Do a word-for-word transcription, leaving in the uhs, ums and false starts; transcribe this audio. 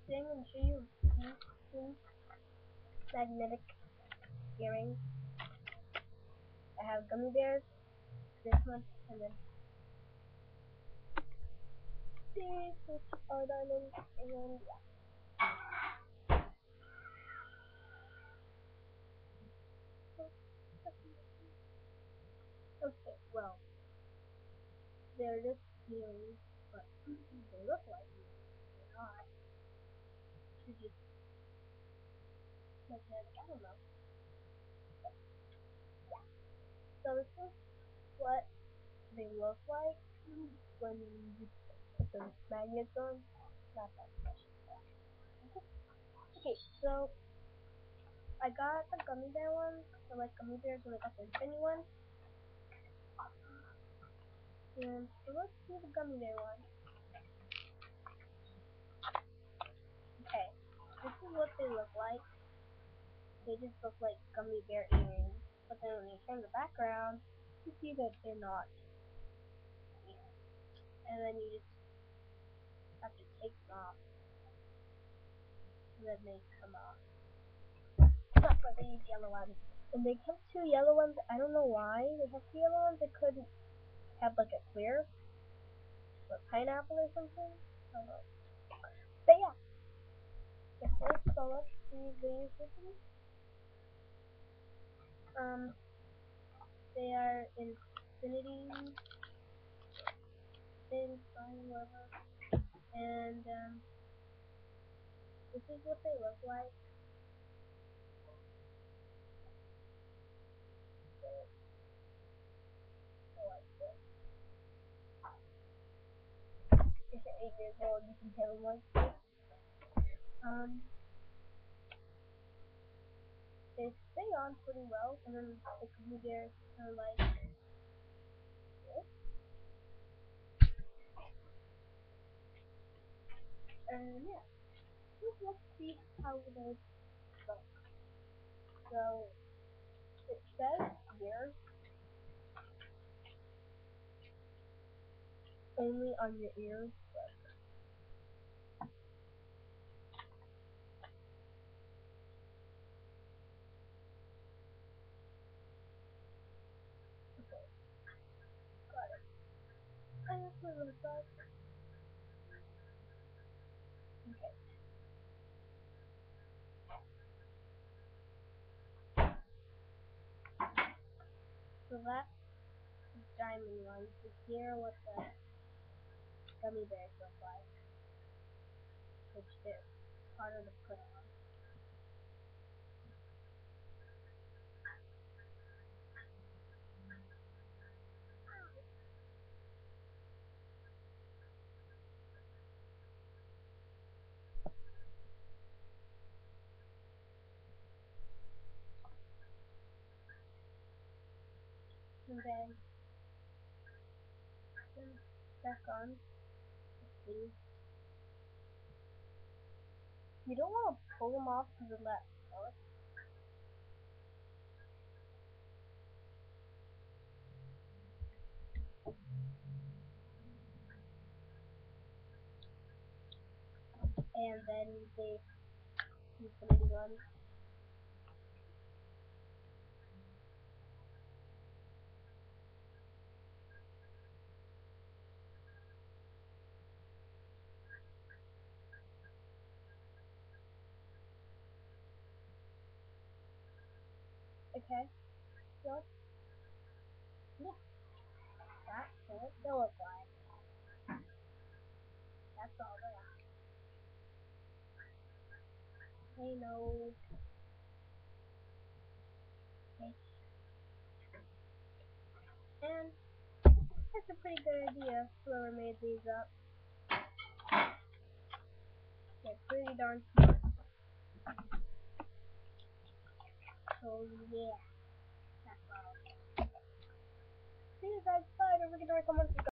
Today I'm going to show you these magnetic earrings. I have gummy bears, this one, and then these, which are diamonds, and yeah. Okay, well, they're just earrings, but they look like earrings. They're not. They're just magnetic, I don't know. But, yeah. So this is what they look like when you put the magnets on. Not that special. Okay, so I got the gummy bear one. I like gummy bears, so I got the spinny one. And so let's see the gummy bear one. Okay, this is what they look like. They just look like gummy bear earrings. But then when you turn the background, you see that they're not. And then you just have to take them off. And then they come off. But they use yellow ones. And they have two yellow ones. I don't know why they have two yellow ones. They couldn't have like a clear, or pineapple or something. I don't know. But yeah. The first color these these with me. Um, they are infinity, thin, fine, whatever. And um, this is what they look like. If you're eight years old, you can tell them like this. Um, they stay on pretty well, and then the gummy bears are like this. And yeah, so let's see how they look. So it says here, only on your ears. I have my little dog. Okay. So that's the diamond one. So here what the gummy bears look like. Which they're harder to put on. And then, then back on. Let's see. You don't want to pull them off to the left. Huh? And then they use the mini one. Okay. So, yeah. That's what they look like. That's all they are. Hey, no. Okay. And that's a pretty good idea, whoever made these up. They're pretty darn smart. So, yeah. That's all. See you guys. Bye. Don't forget to recommend.